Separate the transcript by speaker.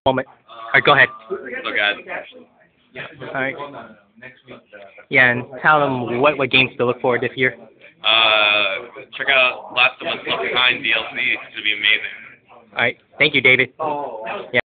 Speaker 1: moment. Alright, go ahead.
Speaker 2: Look at.
Speaker 1: Alright. Yeah, and tell them what games to look for this year.
Speaker 2: Check out Last of Us Left Behind DLC. It's gonna be amazing.
Speaker 1: Alright, thank you, David. Yeah.